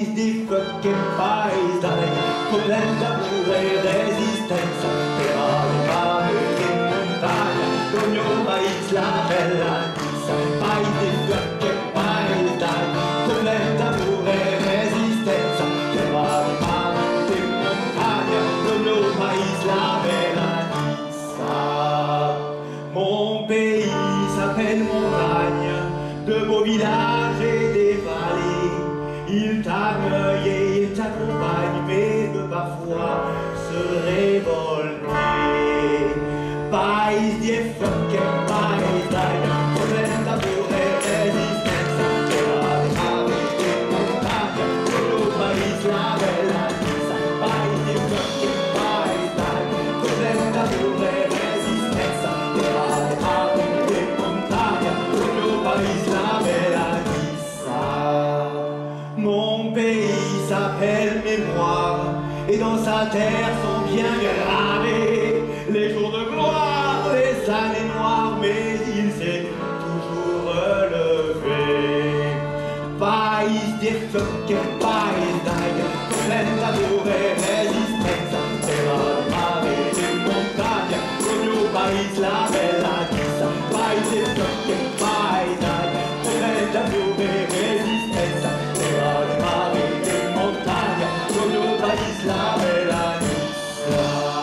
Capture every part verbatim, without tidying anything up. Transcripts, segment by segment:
paese di fucking paese, dai, con lenta pure resistenza, per arrivare in montagna, l'ognuno paese la bella pista, paese di fucking paese, dai, con lenta pure resistenza, per arrivare in montagna, l'ognuno paese la bella pista. Mon pays s'appelle montagne, de beaux villages et des vallées. Il t'accueille et il t'accompagne, mais peut parfois se révolter. Paese di fucking paese, dai, con lenta pure resistenza, per arrivare in montagna, quello paese la bella pista. Paese di fucking paese, dai, con lenta pure resistenza, per arrivare in montagna, quello paese la bella pista. Mon pays s'appelle mémoire, et dans sa terre sont bien gravés les jours de gloire, les années noires, mais il s'est toujours relevé. Paese di fucking paese, dai, con lenta pure resistenza, per arrivare in montagna, con il paese la bella pista. Paese di fucking paese, dai, con lenta pure resistenza, per arrivare in montagna, con il paese la bella pista.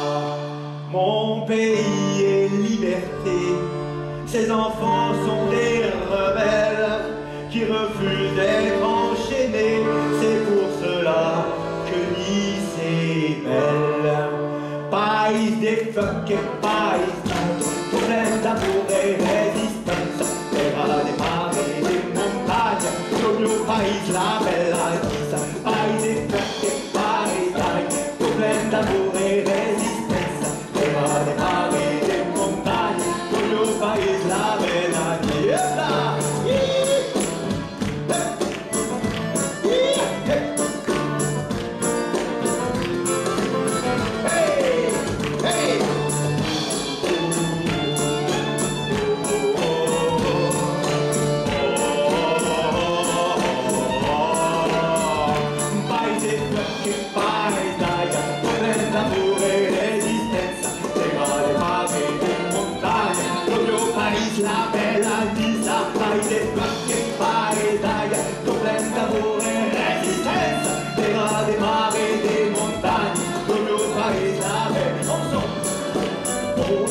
Mon pays est liberté, ses enfants sont des rebelles qui refusent d'être enchaînés, c'est pour cela que Nice est belle. Paese di fucking paese, con lenta pure resistenza, per arrivare in montagna, con il paese la bella pista. Paese di fucking paese, dai, con lenta pure resistenza, per arrivare in montagna, con il paese la bella pista. La bella pista, paese di fucking paese, dai, con lenta pure resistenza, per arrivare in montagna, con il paese la bella pista. Oh, oh,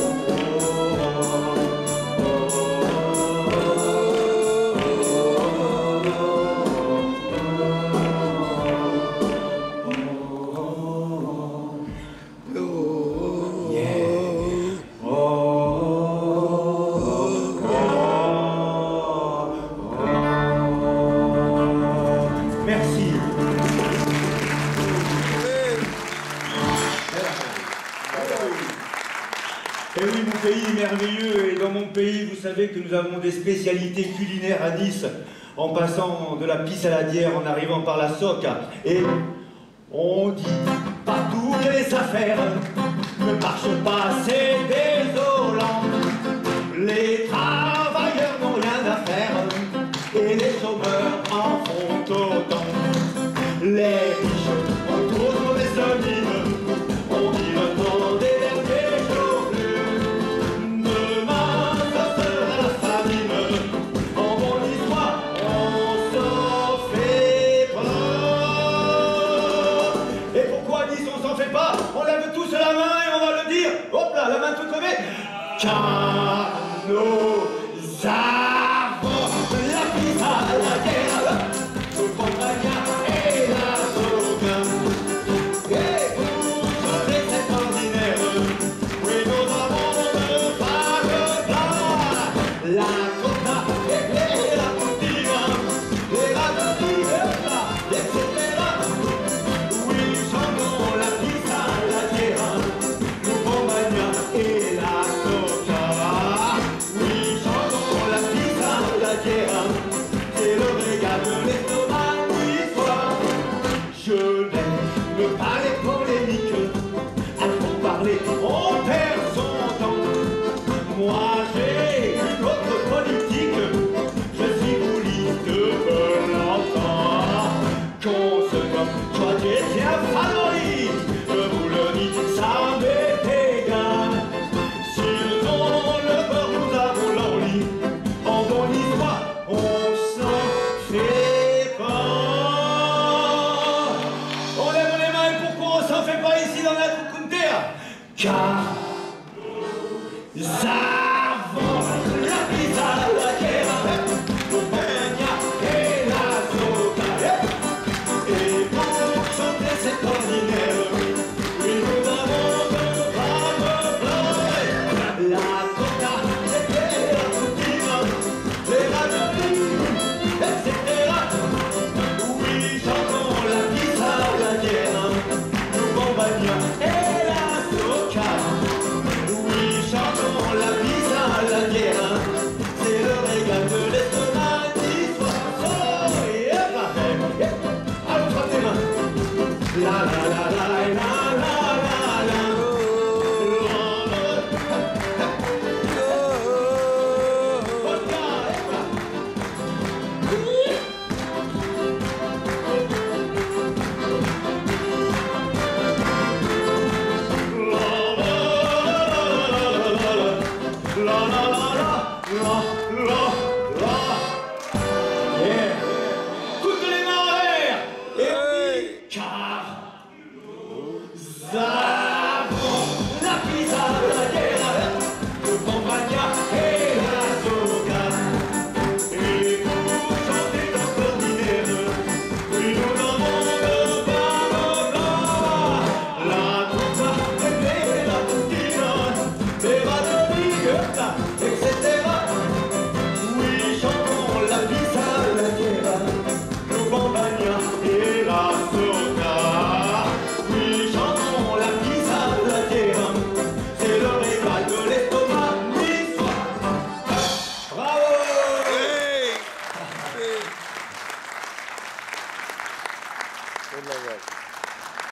Et oui, mon pays est merveilleux, et dans mon pays, vous savez que nous avons des spécialités culinaires à Nice, en passant de la pissaladière, en arrivant par la soque. Et on dit partout que les affaires ne marchent pas, c'est désolant. Les travailleurs n'ont rien à faire, et les chômeurs en font autant. Les riches ont trop de mauvaises mines, on dit le temps des derniers jours. Demain, ça sera la famine. En mon histoire, on s'en fait pas. Et pourquoi Nice on s'en fait pas? On lève tous la main et on va le dire. Hop là, la main toute levée. Car